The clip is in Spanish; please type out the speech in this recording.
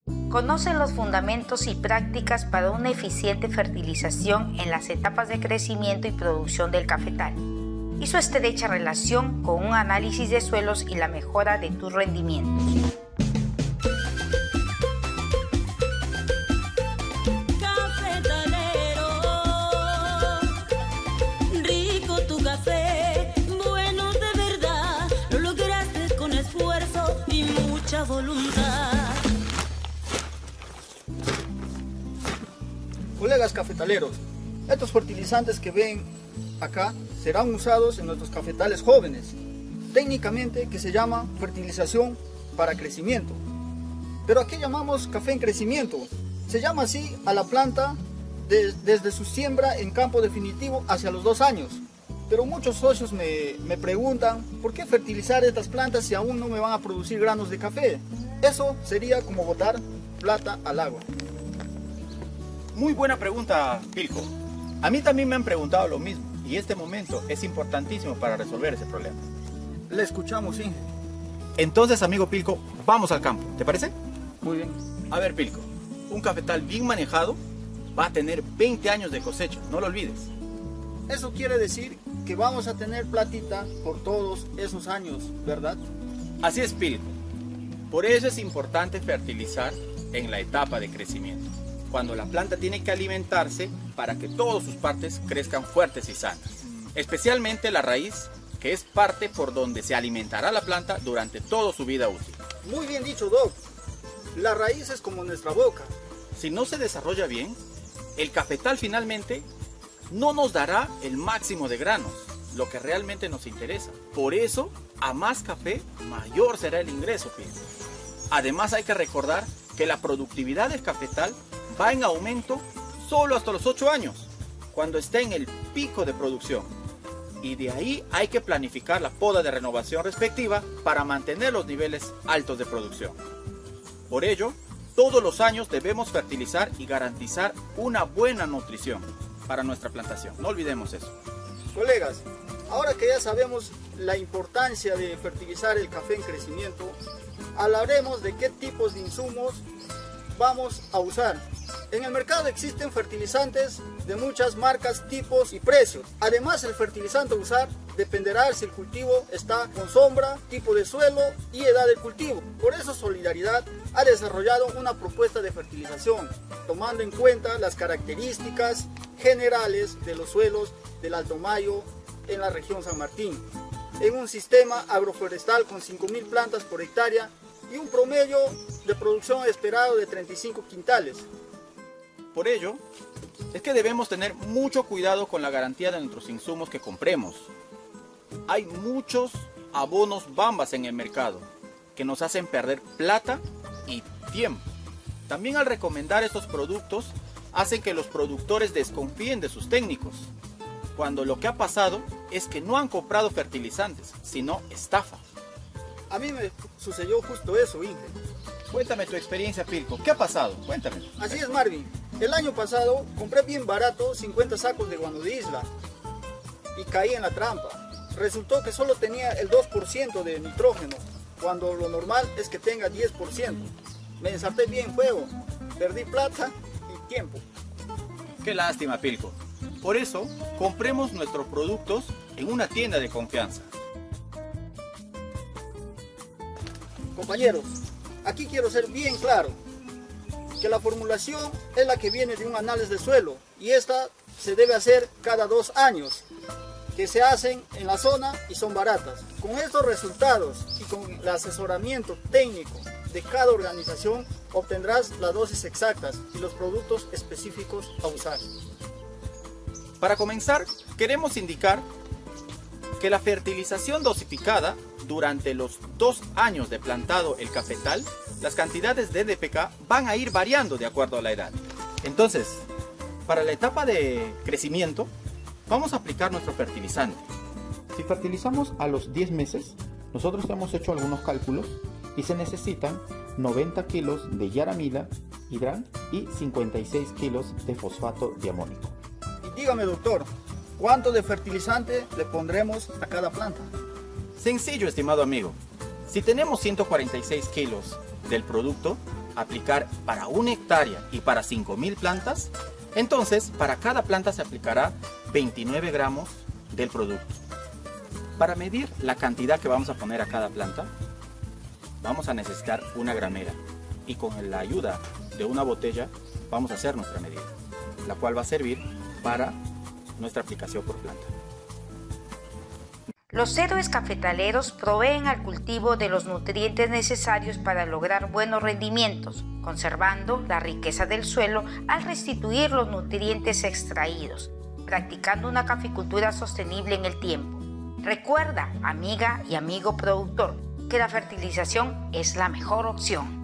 Conoce los fundamentos y prácticas para una eficiente fertilización en las etapas de crecimiento y producción del cafetal y su estrecha relación con un análisis de suelos y la mejora de tus rendimientos. Cafetalero, rico tu café, bueno de verdad, lo lograste con esfuerzo y mucha voluntad. Colegas cafetaleros, estos fertilizantes que ven acá serán usados en nuestros cafetales jóvenes, técnicamente que se llama fertilización para crecimiento. Pero ¿a qué llamamos café en crecimiento? Se llama así a la planta desde su siembra en campo definitivo hacia los 2 años. Pero muchos socios me preguntan, ¿por qué fertilizar estas plantas si aún no me van a producir granos de café? Eso sería como botar plata al agua. Muy buena pregunta, Pilco. A mí también me han preguntado lo mismo y este momento es importantísimo para resolver ese problema. Le escuchamos, Inge. Entonces, amigo Pilco, vamos al campo, ¿te parece? Muy bien. A ver, Pilco, un cafetal bien manejado va a tener 20 años de cosecha, no lo olvides. Eso quiere decir que vamos a tener platita por todos esos años, ¿verdad? Así es, Pilco. Por eso es importante fertilizar en la etapa de crecimiento, cuando la planta tiene que alimentarse para que todas sus partes crezcan fuertes y sanas. Especialmente la raíz, que es parte por donde se alimentará la planta durante toda su vida útil. Muy bien dicho, Doc. La raíz es como nuestra boca. Si no se desarrolla bien, el cafetal finalmente no nos dará el máximo de granos, lo que realmente nos interesa. Por eso, a más café, mayor será el ingreso, Pilco. Además, hay que recordar que la productividad del cafetal va en aumento solo hasta los 8 años, cuando esté en el pico de producción. Y de ahí hay que planificar la poda de renovación respectiva para mantener los niveles altos de producción. Por ello, todos los años debemos fertilizar y garantizar una buena nutrición para nuestra plantación. No olvidemos eso. Colegas, ahora que ya sabemos la importancia de fertilizar el café en crecimiento, hablaremos de qué tipos de insumos vamos a usar. En el mercado existen fertilizantes de muchas marcas, tipos y precios. Además, el fertilizante a usar dependerá si el cultivo está con sombra, tipo de suelo y edad del cultivo. Por eso Solidaridad ha desarrollado una propuesta de fertilización, tomando en cuenta las características generales de los suelos del Alto Mayo en la región San Martín, en un sistema agroforestal con 5.000 plantas por hectárea y un promedio de producción esperado de 35 quintales. Por ello, es que debemos tener mucho cuidado con la garantía de nuestros insumos que compremos. Hay muchos abonos bambas en el mercado que nos hacen perder plata y tiempo. También al recomendar estos productos, hacen que los productores desconfíen de sus técnicos, cuando lo que ha pasado es que no han comprado fertilizantes, sino estafa. A mí me sucedió justo eso, Inge. Cuéntame tu experiencia, Pilco. ¿Qué ha pasado? Cuéntame. Así es, Marvin. El año pasado compré bien barato 50 sacos de guano de isla y caí en la trampa. Resultó que solo tenía el 2% de nitrógeno, cuando lo normal es que tenga 10%. Me ensarté bien juego, perdí plata y tiempo. Qué lástima, Pilco. Por eso, compremos nuestros productos en una tienda de confianza. Compañeros, aquí quiero ser bien claro, que la formulación es la que viene de un análisis de suelo y esta se debe hacer cada 2 años, que se hacen en la zona y son baratas. Con estos resultados y con el asesoramiento técnico de cada organización obtendrás las dosis exactas y los productos específicos a usar. Para comenzar, queremos indicar que la fertilización dosificada durante los 2 años de plantado el cafetal, las cantidades de NPK van a ir variando de acuerdo a la edad. Entonces, para la etapa de crecimiento, vamos a aplicar nuestro fertilizante. Si fertilizamos a los 10 meses, nosotros hemos hecho algunos cálculos y se necesitan 90 kilos de yaramila, hidran y 56 kilos de fosfato de amónico. Y dígame, doctor, ¿cuánto de fertilizante le pondremos a cada planta? Sencillo, estimado amigo. Si tenemos 146 kilos del producto, aplicar para 1 hectárea y para 5.000 plantas, entonces para cada planta se aplicará 29 gramos del producto. Para medir la cantidad que vamos a poner a cada planta, vamos a necesitar una gramera y con la ayuda de una botella vamos a hacer nuestra medida, la cual va a servir para nuestra aplicación por planta. Los héroes cafetaleros proveen al cultivo de los nutrientes necesarios para lograr buenos rendimientos, conservando la riqueza del suelo al restituir los nutrientes extraídos, practicando una caficultura sostenible en el tiempo. Recuerda, amiga y amigo productor, que la fertilización es la mejor opción.